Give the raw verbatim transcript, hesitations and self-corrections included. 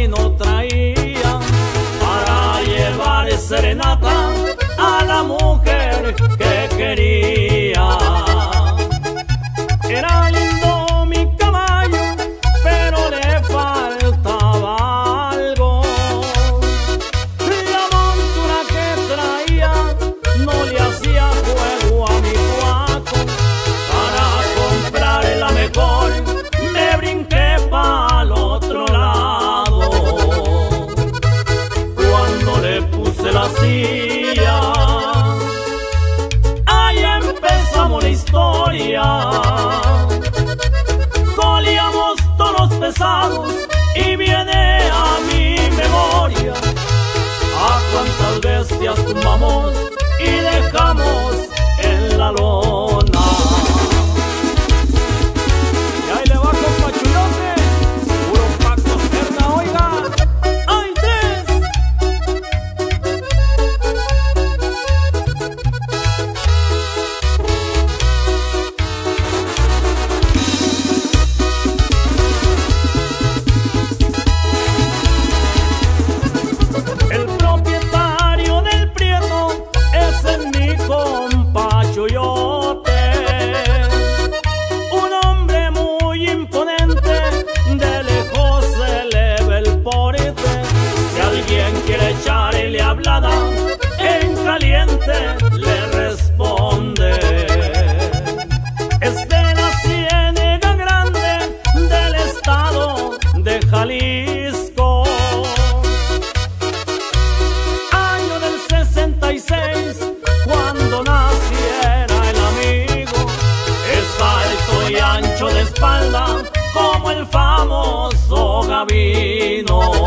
camino traía para llevar serenata a la mujer que quería. Era lindo mi caballo, pero le faltaba algo. La montura que traía no le hacía juego a mi cuaco. Para comprar la mejor me brinqué pa'l otro lado. Cuando le puse la silla, ahí empezamos la historia. Colíamos toros pesados y viene a mi memoria a cuántas bestias tumbamos y dejamos en la lona. Y ahí le va compa Chuyote, puro Paco Serna, oiga. ¡Ay, tres! El propietario del Prieto, ese es mi compa Chuyote, un hombre muy imponente, de lejos se le ve el porte. Si alguien quiere echarle hablada, en caliente le responde. Es de la Ciénega Grande, del estado de Jalisco. Año del sesenta y seis, cuando naciera el amigo. Es alto y ancho de espalda como el famoso Gavino.